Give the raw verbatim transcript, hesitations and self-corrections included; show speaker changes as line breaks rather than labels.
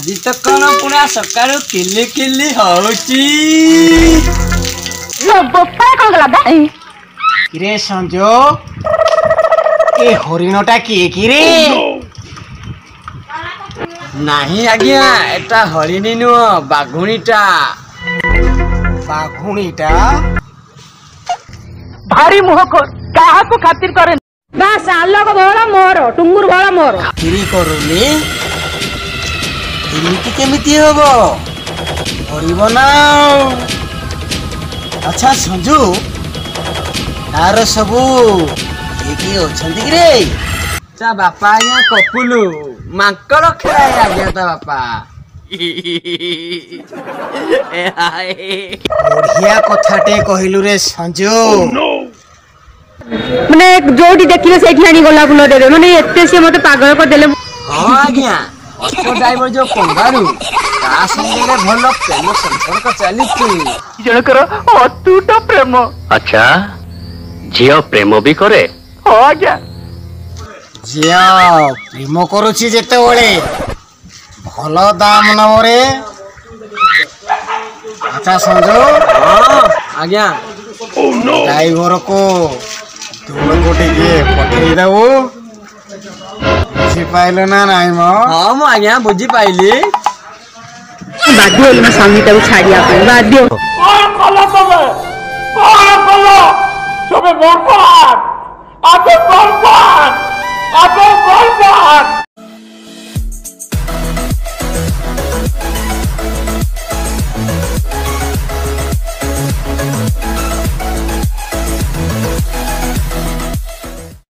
आज तो कौन पूरा सकाळु किल्ली किल्ली होची
लो बप्पा कौन गला
किरे संजो ए हरिणटा किए किरे
नहीं आज्ञा एटा हरिणी नुह बाघुणीटा
बाघुणीटा
भारी मुह को काहा को खातिर करे बस आलो को भोला मोर टुंगुर भोला मोर
किरी करूनी एमिति केमिति होबो हरिबो ना। अच्छा संजू तार सबू किए किए अछंती रे
ता बापा आज्ञा कपुलु मांकड़ खेलाए आज्ञा ता बापा
बढ़िया कथाटे कहलु रे संजू
माने जोटी देखिले सेठी आनी गोला फुल देबे माने एते से मते पागल कर देले।
हां आज्ञा ऑटो ड्राइवर जो कंगारू ता संगे रे भलो प्रेम संपर्क चलीछि
जनकर अतुट प्रेम।
अच्छा झियो प्रेम भी करे
हां आज्ञा
झियो प्रेम करूछि जेते ओळे भलो दाम नवरे। अच्छा संजू
हां आज्ञा
ड्राइवर को तुम गोटे के पठेई दबो बुझी पाइलो ना नाई मो।
हां मो आज्ञा बुझी पाइली
बाध्य होल ना स्वामी ताऊ छाड़िया पे बाध्य
कौन कलो तबे कौन कलो तबे मोर पार आते कौन पार आते कौन पार